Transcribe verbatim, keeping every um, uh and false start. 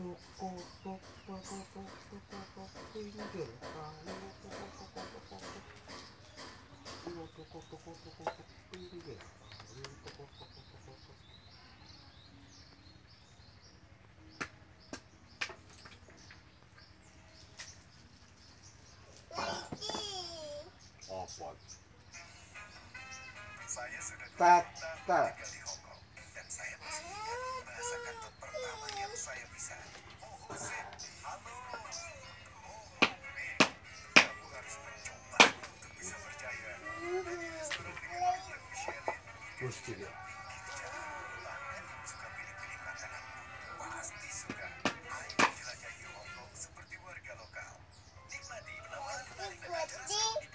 Saya sudah Tak, tinggal tak. di Hong Kong dan saya masih ingat bahasa kantor pertama yang saya bisa. Oh, Jose, halo. Oh, Min, kamu harus mencoba untuk bisa berjaya. Di restoran dengan yang Michelin, Mesti dia. pinggir jalan. Bahkan suka pilih-pilih makanan. Pasti suka. Ayo jelajahi Hong Kong seperti warga lokal. Nikmati penawaran menarik dan acara seru di